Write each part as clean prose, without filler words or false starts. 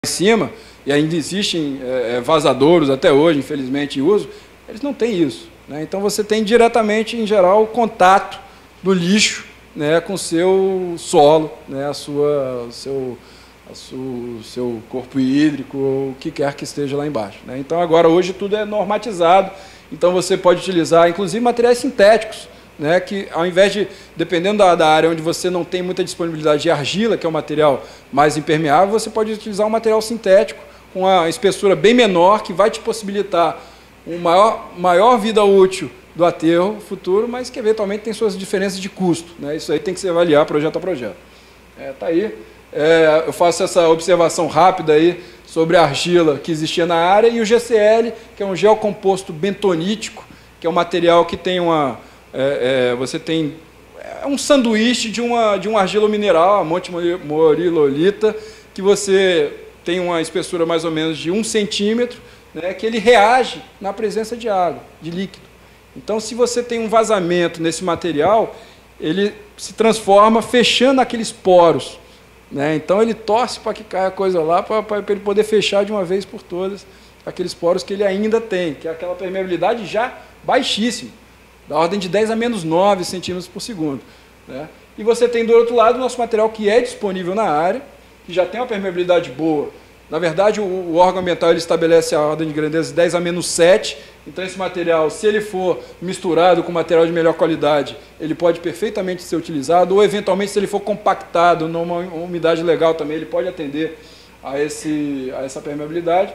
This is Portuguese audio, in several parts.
em cima, e ainda existem vazadouros até hoje, infelizmente, em uso, eles não têm isso, né? Então, você tem diretamente, em geral, o contato do lixo, né, com o seu solo, né, o seu corpo hídrico, ou o que quer que esteja lá embaixo, né? Então, agora, hoje, tudo é normatizado, então você pode utilizar, inclusive, materiais sintéticos, né, que, ao invés de, dependendo da área onde você não tem muita disponibilidade de argila, que é um material mais impermeável, você pode utilizar um material sintético com uma espessura bem menor, que vai te possibilitar uma maior vida útil do aterro futuro, mas que, eventualmente, tem suas diferenças de custo, né? Isso aí tem que se avaliar projeto a projeto. Tá aí. Eu faço essa observação rápida aí sobre a argila que existia na área e o GCL, que é um geocomposto bentonítico, que é um material que tem você tem um sanduíche de uma argila mineral, a Monte Morilolita, que você tem uma espessura mais ou menos de 1 centímetro, né, que ele reage na presença de água, de líquido. Então, se você tem um vazamento nesse material, ele se transforma fechando aqueles poros, né? Então, ele torce para que caia a coisa lá, para ele poder fechar de uma vez por todas aqueles poros que ele ainda tem, que é aquela permeabilidade já baixíssima, da ordem de 10 a menos 9 centímetros por segundo, né? E você tem, do outro lado, o nosso material que é disponível na área, que já tem uma permeabilidade boa. Na verdade, o órgão ambiental ele estabelece a ordem de grandeza de 10 a menos 7, então esse material, se ele for misturado com material de melhor qualidade, ele pode perfeitamente ser utilizado, ou eventualmente, se ele for compactado numa umidade legal também, ele pode atender a essa permeabilidade.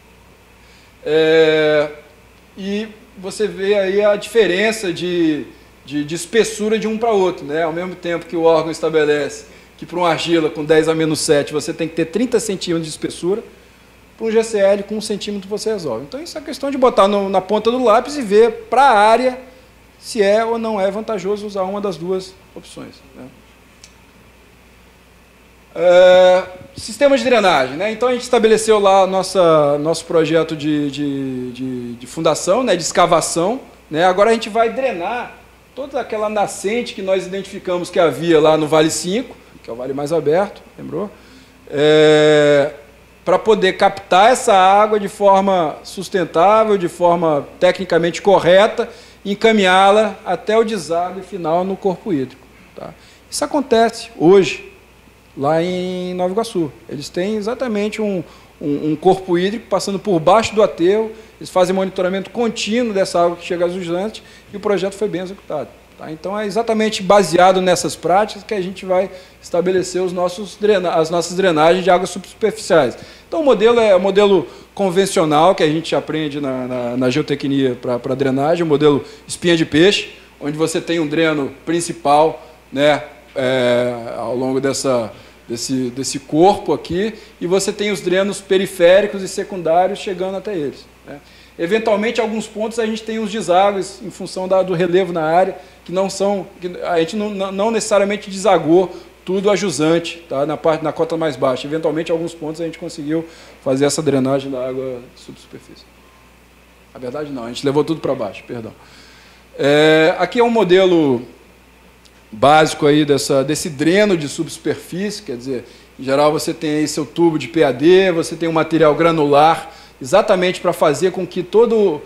E você vê aí a diferença de espessura de um para outro, né? Ao mesmo tempo que o órgão estabelece que para uma argila com 10 a menos 7 você tem que ter 30 centímetros de espessura, para um GCL com 1 centímetro você resolve. Então, isso é questão de botar na ponta do lápis e ver para a área se é ou não é vantajoso usar uma das duas opções, né? Sistema de drenagem, né? Então, a gente estabeleceu lá nosso projeto de fundação, né, de escavação, né? Agora a gente vai drenar toda aquela nascente que nós identificamos que havia lá no Vale 5, que é o vale mais aberto, lembrou? Para poder captar essa água de forma sustentável, de forma tecnicamente correta, e encaminhá-la até o deságue final no corpo hídrico, tá? Isso acontece hoje, lá em Nova Iguaçu. Eles têm exatamente um corpo hídrico passando por baixo do aterro, eles fazem monitoramento contínuo dessa água que chega aos usuários e o projeto foi bem executado, tá? Então, é exatamente baseado nessas práticas que a gente vai estabelecer as nossas drenagens de águas subsuperficiais. Então, o modelo é o modelo convencional que a gente aprende na geotecnia para drenagem, o modelo espinha de peixe, onde você tem um dreno principal, né, ao longo desse corpo aqui, e você tem os drenos periféricos e secundários chegando até eles, né? Eventualmente, em alguns pontos, a gente tem os deságues em função do relevo na área, que a gente não necessariamente desagou tudo a jusante, tá? Na cota mais baixa. Eventualmente, em alguns pontos, a gente conseguiu fazer essa drenagem da água subsuperfície. Na verdade, não, a gente levou tudo para baixo, perdão. Aqui é um modelo básico aí desse dreno de subsuperfície, quer dizer, em geral você tem aí seu tubo de PAD, você tem um material granular, exatamente para fazer com que toda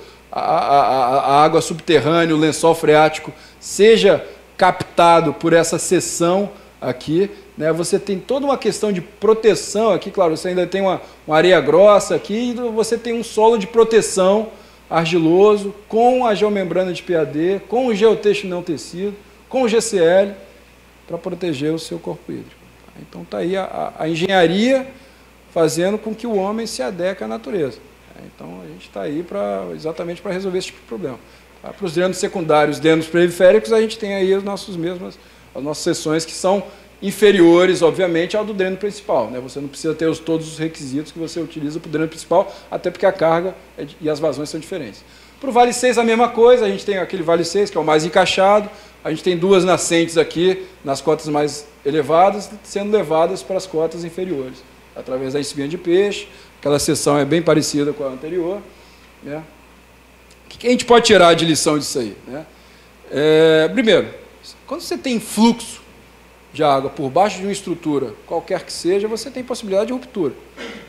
a água subterrânea, o lençol freático, seja captado por essa seção aqui, né? Você tem toda uma questão de proteção aqui, claro, você ainda tem uma areia grossa aqui, e você tem um solo de proteção argiloso, com a geomembrana de PAD, com o geotexto não tecido, com o GCL, para proteger o seu corpo hídrico. Então, está aí a engenharia fazendo com que o homem se adeque à natureza. Então, a gente está aí exatamente para resolver esse tipo de problema. Para os drenos secundários, drenos periféricos, a gente tem aí as nossas seções que são inferiores, obviamente, ao do dreno principal, né? Você não precisa ter todos os requisitos que você utiliza para o dreno principal, até porque a carga e as vazões são diferentes. Para o Vale 6, a mesma coisa, a gente tem aquele Vale 6, que é o mais encaixado, a gente tem duas nascentes aqui, nas cotas mais elevadas, sendo levadas para as cotas inferiores, através da espinha de peixe. Aquela seção é bem parecida com a anterior, né? O que a gente pode tirar de lição disso aí, né? Primeiro, quando você tem fluxo de água por baixo de uma estrutura, qualquer que seja, você tem possibilidade de ruptura.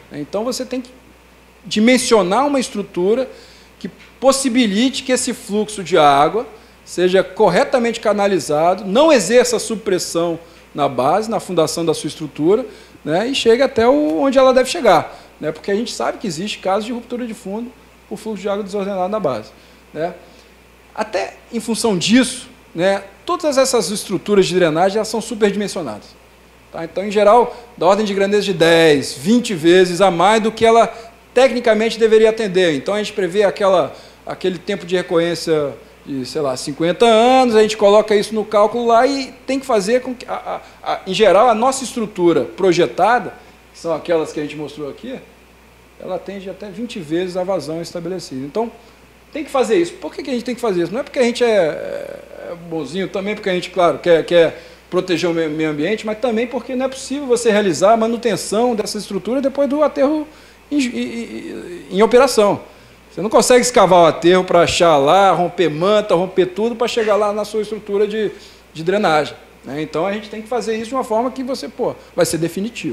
Então, você tem que dimensionar uma estrutura que possibilite que esse fluxo de água seja corretamente canalizado, não exerça subpressão na base, na fundação da sua estrutura, né, e chegue até onde ela deve chegar, né, porque a gente sabe que existe casos de ruptura de fundo por fluxo de água desordenado na base, né. Até em função disso, né, todas essas estruturas de drenagem elas são superdimensionadas. Tá? Então, em geral, da ordem de grandeza de 10, 20 vezes a mais do que ela tecnicamente deveria atender. Então, a gente prevê aquele tempo de recorrência de, sei lá, 50 anos, a gente coloca isso no cálculo lá e tem que fazer com que, em geral, a nossa estrutura projetada, que são aquelas que a gente mostrou aqui, ela atende até 20 vezes a vazão estabelecida. Então, tem que fazer isso. Por que a gente tem que fazer isso? Não é porque a gente é bonzinho, também porque a gente, claro, quer proteger o meio ambiente, mas também porque não é possível você realizar a manutenção dessa estrutura depois do aterro em operação. Você não consegue escavar o aterro para achar lá, romper manta, romper tudo, para chegar lá na sua estrutura de drenagem, né? Então, a gente tem que fazer isso de uma forma que você, vai ser definitivo.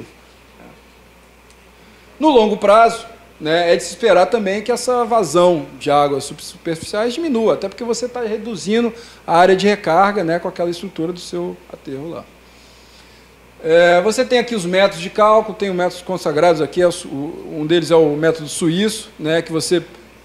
No longo prazo, né, é de se esperar também que essa vazão de águas superficiais diminua, até porque você está reduzindo a área de recarga, né, com aquela estrutura do seu aterro lá. Você tem aqui os métodos de cálculo, tem os métodos consagrados aqui, um deles é o método suíço, né, que você...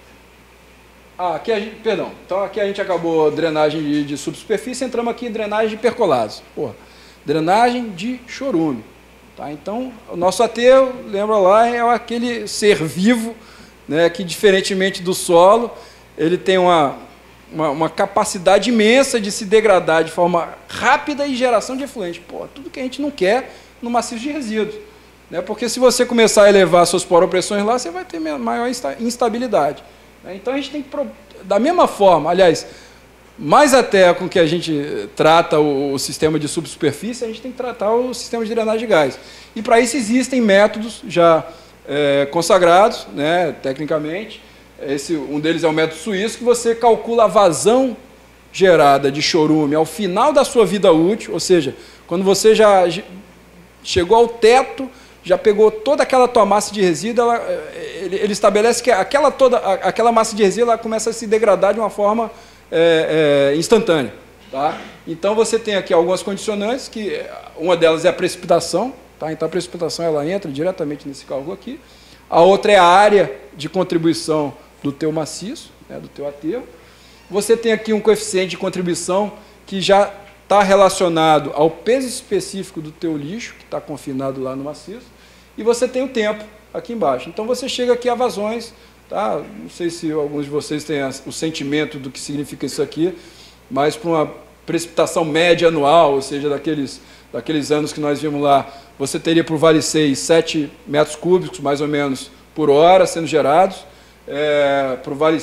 então aqui a gente acabou drenagem de subsuperfície, entramos aqui em drenagem de percolados. Drenagem de chorume. Tá? Então, o nosso aterro, lembra lá, é aquele ser vivo, né, que, diferentemente do solo, ele tem uma capacidade imensa de se degradar de forma rápida e geração de efluente. Tudo que a gente não quer no maciço de resíduos, né? Porque se você começar a elevar suas poropressões lá, você vai ter maior instabilidade. Então, a gente tem que, da mesma forma, aliás, mais até com que a gente trata o sistema de subsuperfície, a gente tem que tratar o sistema de drenagem de gás. E, para isso, existem métodos já consagrados, né, tecnicamente. Um deles é o método suíço, que você calcula a vazão gerada de chorume ao final da sua vida útil, ou seja, quando você já chegou ao teto, já pegou toda aquela tua massa de resíduo, ele estabelece que aquela massa de resíduo ela começa a se degradar de uma forma instantânea. Tá? Então, você tem aqui algumas condicionantes, que uma delas é a precipitação. Tá? Então, a precipitação ela entra diretamente nesse cálculo aqui. A outra é a área de contribuição do teu maciço, né, do teu aterro. Você tem aqui um coeficiente de contribuição que já está relacionado ao peso específico do teu lixo, que está confinado lá no maciço, e você tem o tempo aqui embaixo. Então, você chega aqui a vazões, tá? Não sei se alguns de vocês têm o sentimento do que significa isso aqui, mas para uma precipitação média anual, ou seja, daqueles anos que nós vimos lá, você teria para o Vale 6, 7 metros cúbicos, mais ou menos, por hora sendo gerados, para o Vale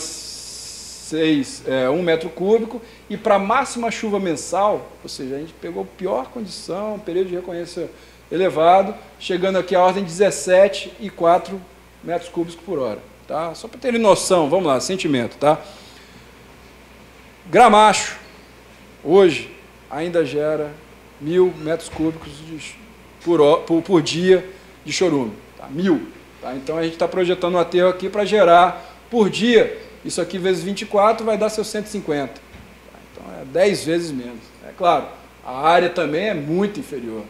6, 1 metro cúbico, e para a máxima chuva mensal, ou seja, a gente pegou pior condição, período de recorrência elevado, chegando aqui à ordem de 17,4 metros cúbicos por hora. Tá? Só para terem noção, vamos lá, sentimento. Tá? Gramacho, hoje, ainda gera 1.000 metros cúbicos por dia de chorume. Tá? 1.000. Tá? Então, a gente está projetando um aterro aqui para gerar, por dia, isso aqui vezes 24 vai dar seus 150. Tá? Então, é 10 vezes menos. É claro, a área também é muito inferior.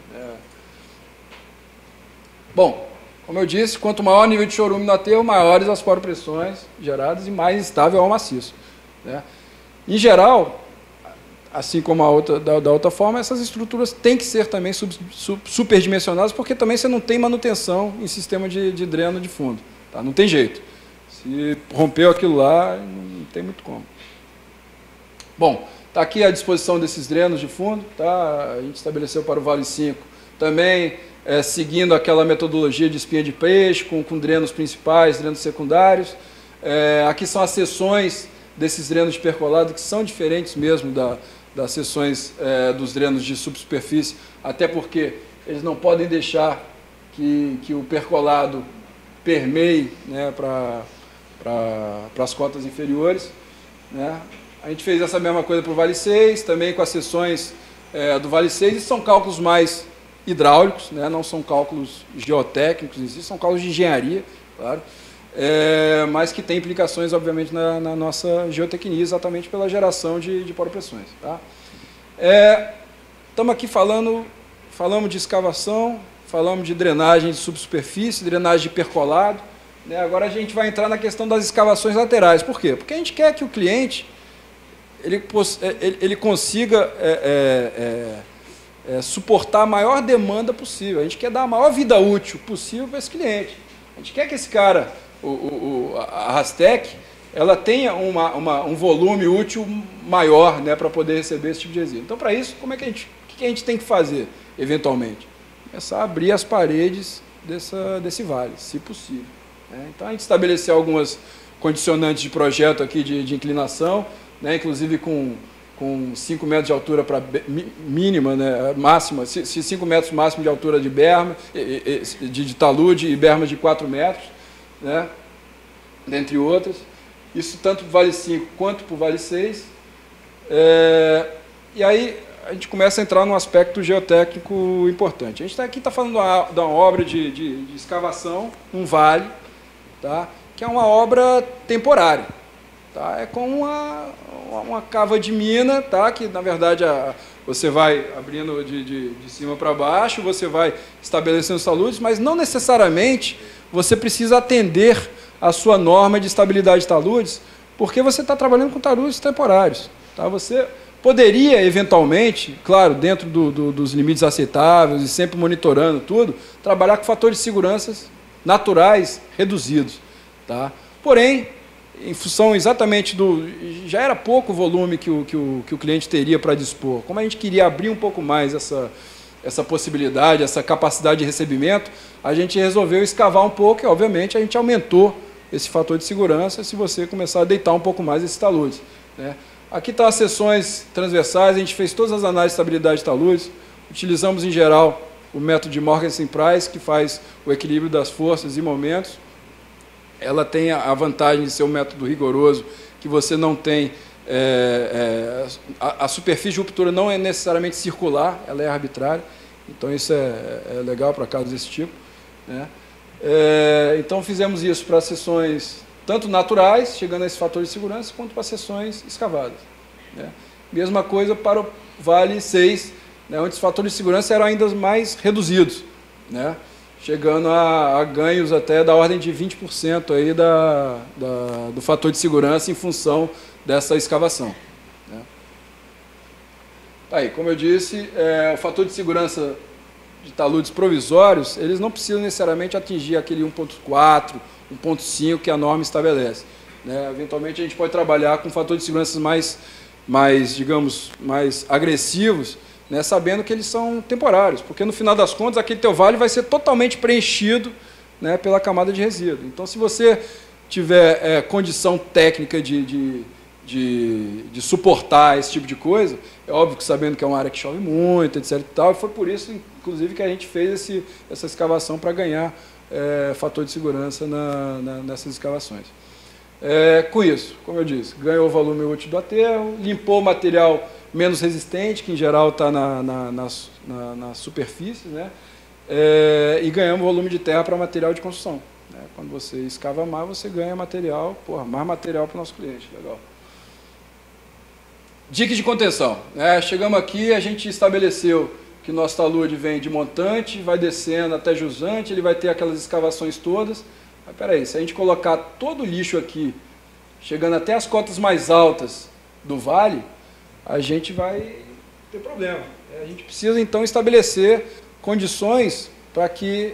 Bom, como eu disse, quanto maior o nível de chorume no aterro, maiores as poropressões geradas e mais estável é o maciço. Né? Em geral, assim como da outra forma, essas estruturas têm que ser também superdimensionadas, porque também você não tem manutenção em sistema de dreno de fundo. Tá? Não tem jeito. Se rompeu aquilo lá, não tem muito como. Bom, está aqui a disposição desses drenos de fundo. Tá? A gente estabeleceu para o Vale 5 também, seguindo aquela metodologia de espinha de peixe, com drenos principais, drenos secundários. Aqui são as seções desses drenos de percolado, que são diferentes mesmo das seções dos drenos de subsuperfície, até porque eles não podem deixar que o percolado permeie, né, para as cotas inferiores. Né? A gente fez essa mesma coisa para o Vale 6, também com as seções do Vale 6, e são cálculos mais hidráulicos, né? Não são cálculos geotécnicos em si, são cálculos de engenharia, claro, mas que têm implicações, obviamente, na nossa geotecnia, exatamente pela geração de poropressões. Tá? Estamos aqui falamos de escavação, falamos de drenagem de subsuperfície, drenagem de percolado, né? Agora a gente vai entrar na questão das escavações laterais. Por quê? Porque a gente quer que o cliente ele consiga suportar a maior demanda possível. A gente quer dar a maior vida útil possível para esse cliente. A gente quer que esse cara, a Rastec, ela tenha um volume útil maior, né, para poder receber esse tipo de resíduo. Então, para isso, o que a gente tem que fazer, eventualmente? Começar a abrir as paredes desse vale, se possível. Né? Então, a gente estabeleceu algumas condicionantes de projeto aqui de inclinação, né, inclusive com 5 metros de altura para mínima, né, máxima, 5 metros máximo de altura de berma, de talude e bermas de 4 metros, né, dentre outras. Isso tanto para o Vale 5 quanto para o Vale 6. E aí a gente começa a entrar num aspecto geotécnico importante. A gente aqui está falando de uma obra de escavação, um vale, tá, que é uma obra temporária. Tá, é como uma cava de mina, tá, que na verdade você vai abrindo de cima para baixo, você vai estabelecendo os taludes, mas não necessariamente você precisa atender a sua norma de estabilidade de taludes, porque você está trabalhando com taludes temporários. Tá? Você poderia, eventualmente, claro, dentro dos limites aceitáveis e sempre monitorando tudo, trabalhar com fatores de segurança naturais reduzidos. Tá? Porém, em função exatamente já era pouco o volume que o cliente teria para dispor. Como a gente queria abrir um pouco mais essa possibilidade, essa capacidade de recebimento, a gente resolveu escavar um pouco e, obviamente, a gente aumentou esse fator de segurança se você começar a deitar um pouco mais esses taludes. Né? Aqui estão as seções transversais, a gente fez todas as análises de estabilidade de taludes, utilizamos, em geral, o método de Morgenstern-Price, que faz o equilíbrio das forças e momentos. Ela tem a vantagem de ser um método rigoroso, que você não tem... a superfície de ruptura não é necessariamente circular, ela é arbitrária, então isso é legal para casos desse tipo. Né? Então fizemos isso para sessões tanto naturais, chegando a esse fator de segurança, quanto para sessões escavadas. Né? Mesma coisa para o Vale 6, né, onde os fatores de segurança eram ainda mais reduzidos, né? Chegando a ganhos até da ordem de 20% aí do fator de segurança em função dessa escavação. Né? Aí, como eu disse, o fator de segurança de taludes provisórios, eles não precisam necessariamente atingir aquele 1.4, 1.5 que a norma estabelece. Né? Eventualmente, a gente pode trabalhar com fatores de segurança digamos, mais agressivos, né, sabendo que eles são temporários, porque no final das contas aquele teu vale vai ser totalmente preenchido, né, pela camada de resíduo. Então, se você tiver condição técnica de suportar esse tipo de coisa, é óbvio que sabendo que é uma área que chove muito, etc. E tal, e foi por isso, inclusive, que a gente fez essa escavação para ganhar fator de segurança nessas escavações. Com isso, como eu disse, ganhou o volume útil do aterro, limpou o material menos resistente, que em geral está na superfície, né? E ganhamos volume de terra para material de construção. Né? Quando você escava mais, você ganha material, mais material para o nosso cliente. Legal. Dicas de contenção. Né? Chegamos aqui, a gente estabeleceu que nosso talude vem de montante, vai descendo até jusante, ele vai ter aquelas escavações todas. Mas peraí, se a gente colocar todo o lixo aqui, chegando até as cotas mais altas do vale, a gente vai ter problema. A gente precisa, então, estabelecer condições para que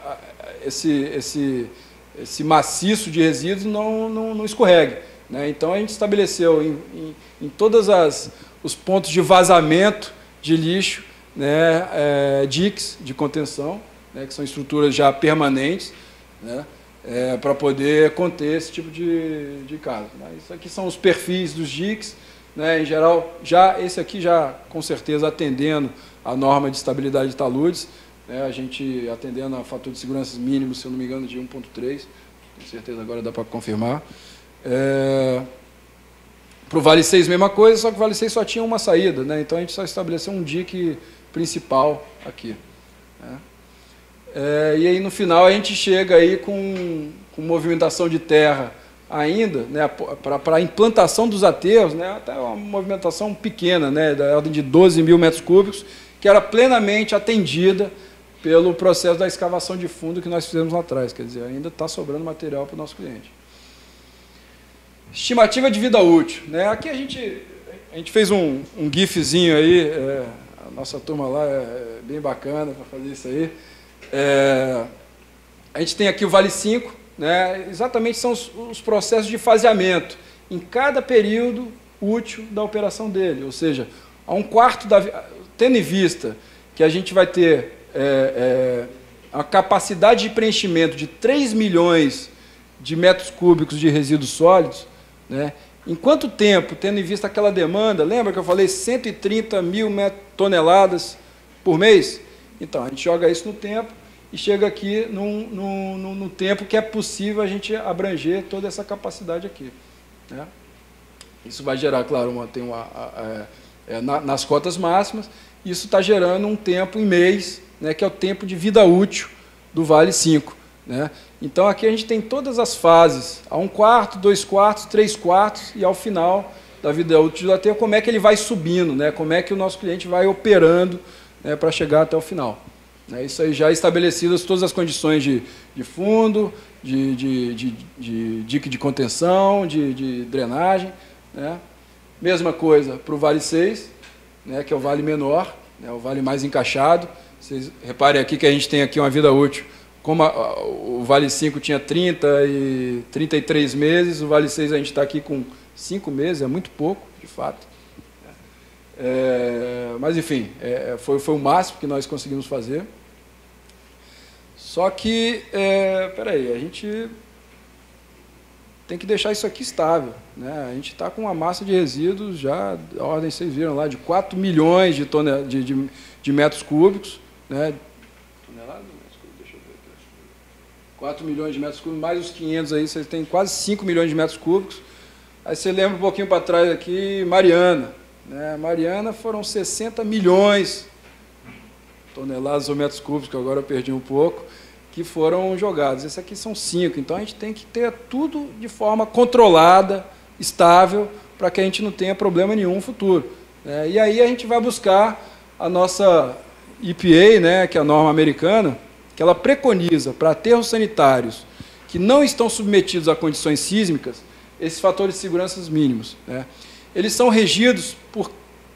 esse maciço de resíduos não escorregue. Né? Então, a gente estabeleceu em todos os pontos de vazamento de lixo, né, diques de contenção, né, que são estruturas já permanentes, né, para poder conter esse tipo de caso. Né? Isso aqui são os perfis dos diques, né, em geral, esse aqui já, com certeza, atendendo a norma de estabilidade de taludes, né, a gente atendendo a fator de segurança mínimo, se eu não me engano, de 1.3, com certeza agora dá para confirmar. Para o Vale 6, mesma coisa, só que o Vale 6 só tinha uma saída, né, então a gente só estabeleceu um dique principal aqui. né? E aí no final a gente chega aí com movimentação de terra ainda, né, para a implantação dos aterros, né, até uma movimentação pequena, né, da ordem de 12 mil metros cúbicos, que era plenamente atendida pelo processo da escavação de fundo que nós fizemos lá atrás. Quer dizer, ainda está sobrando material para o nosso cliente. Estimativa de vida útil, né? Aqui a gente fez um gifzinho aí, a nossa turma lá é bem bacana para fazer isso aí. A gente tem aqui o Vale 5, né? Exatamente são os processos de faseamento em cada período útil da operação dele, ou seja, a um quarto tendo em vista que a gente vai ter a capacidade de preenchimento de 3 milhões de metros cúbicos de resíduos sólidos, né? Em quanto tempo, tendo em vista aquela demanda, lembra que eu falei 130 mil toneladas por mês? Então, a gente joga isso no tempo e chega aqui no tempo que é possível a gente abranger toda essa capacidade aqui, né? Isso vai gerar, claro, nas cotas máximas, isso está gerando um tempo em mês, né, que é o tempo de vida útil do Vale 5, né? Então, aqui a gente tem todas as fases, a 1/4, 2/4, 3/4, e ao final da vida útil do aterro, como é que ele vai subindo, né? Como é que o nosso cliente vai operando, né, para chegar até o final. Isso aí já estabelecidas todas as condições de fundo, de dique de contenção, de drenagem, né? Mesma coisa para o Vale 6, né, que é o vale menor, né, o vale mais encaixado. Vocês reparem aqui que a gente tem aqui uma vida útil. Como o Vale 5 tinha 33 meses, o Vale 6 a gente está aqui com 5 meses, é muito pouco, de fato. Mas, enfim, foi o máximo que nós conseguimos fazer. Só que, peraí, a gente tem que deixar isso aqui estável, né? A gente está com uma massa de resíduos já, a ordem, vocês viram lá, de 4 milhões de metros cúbicos, né? 4 milhões de metros cúbicos, mais os 500 aí, vocês têm quase 5 milhões de metros cúbicos. Aí você lembra um pouquinho para trás aqui, Mariana, né? Mariana foram 60 milhões de toneladas ou metros cúbicos, que agora eu perdi um pouco, que foram jogados. Esse aqui são 5, então a gente tem que ter tudo de forma controlada, estável, para que a gente não tenha problema nenhum no futuro, né? E aí a gente vai buscar a nossa EPA, né, que é a norma americana, que ela preconiza para aterros sanitários que não estão submetidos a condições sísmicas, esses fatores de segurança mínimos, né? Eles são regidos por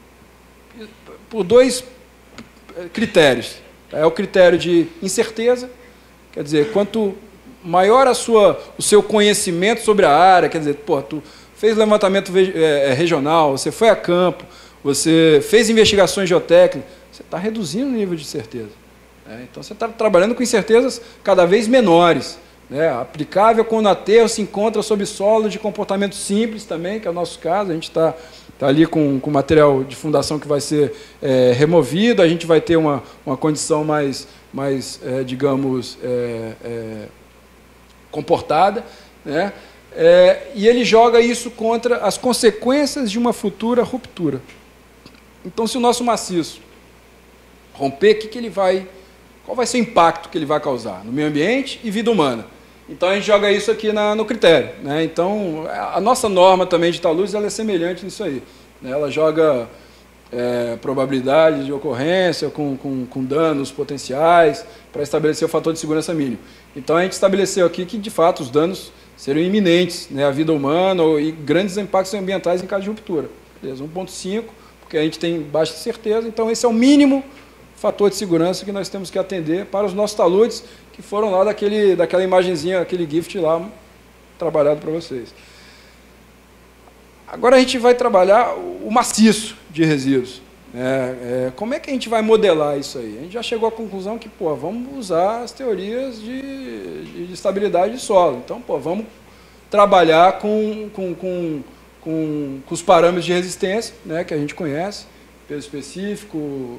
2 critérios. É o critério de incerteza, quer dizer, quanto maior o seu conhecimento sobre a área, quer dizer, tu fez levantamento regional, você foi a campo, você fez investigações geotécnicas, você está reduzindo o nível de certeza. Então, você está trabalhando com incertezas cada vez menores, né? Aplicável quando o aterro se encontra sob solo de comportamento simples também, que é o nosso caso. A gente está ali com material de fundação que vai ser removido, a gente vai ter uma condição mais digamos, comportada, né? E ele joga isso contra as consequências de uma futura ruptura. Então, se o nosso maciço romper, qual vai ser o impacto que ele vai causar no meio ambiente e vida humana? Então, a gente joga isso aqui no critério, né? Então, a nossa norma também de Taludes, ela é semelhante nisso aí, né? Ela joga probabilidade de ocorrência com danos potenciais para estabelecer o fator de segurança mínimo. Então, a gente estabeleceu aqui que, de fato, os danos seriam iminentes, né, à vida humana e grandes impactos ambientais em caso de ruptura. Beleza, 1,5, porque a gente tem baixa certeza, então esse é o mínimo fator de segurança que nós temos que atender para os nossos taludes, que foram lá daquela imagenzinha, aquele gift lá, trabalhado para vocês. Agora a gente vai trabalhar o maciço de resíduos. Como é que a gente vai modelar isso aí? A gente já chegou à conclusão que, vamos usar as teorias de estabilidade de solo. Então, vamos trabalhar com os parâmetros de resistência, né, que a gente conhece, peso específico,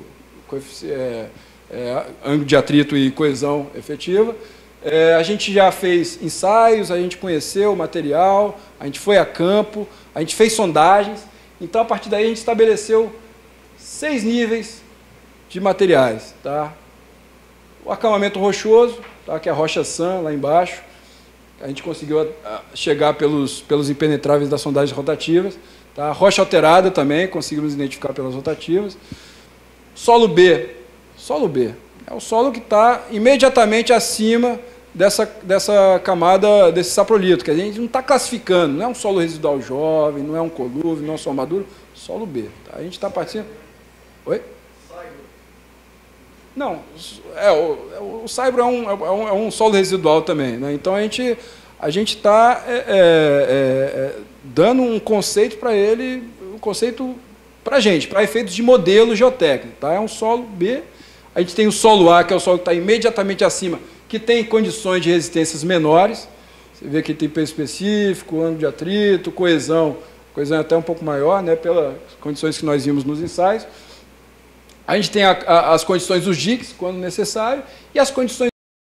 ângulo de atrito e coesão efetiva. A gente já fez ensaios, a gente conheceu o material, a gente foi a campo, a gente fez sondagens. Então, a partir daí, a gente estabeleceu 6 níveis de materiais, tá? O acamamento rochoso, tá? Que é a rocha San, lá embaixo. A gente conseguiu chegar pelos impenetráveis das sondagens rotativas. Tá? Rocha alterada também, conseguimos identificar pelas rotativas. Solo B. Solo B. É o solo que está imediatamente acima dessa camada, desse saprolito, que a gente não está classificando, não é um solo residual jovem, não é um colúvio, não é um solo maduro, solo B. Tá? A gente está partindo... Oi? Não, o saibro é um solo residual também, né? Então a gente está dando um conceito para ele, um conceito para a gente, para efeitos de modelo geotécnico. Tá? É um solo B, a gente tem o solo A, que é o solo que está imediatamente acima, que tem condições de resistências menores. Você vê que tem peso específico, ângulo de atrito, coesão é até um pouco maior, né, pelas condições que nós vimos nos ensaios. A gente tem as condições dos jigs, quando necessário, e as condições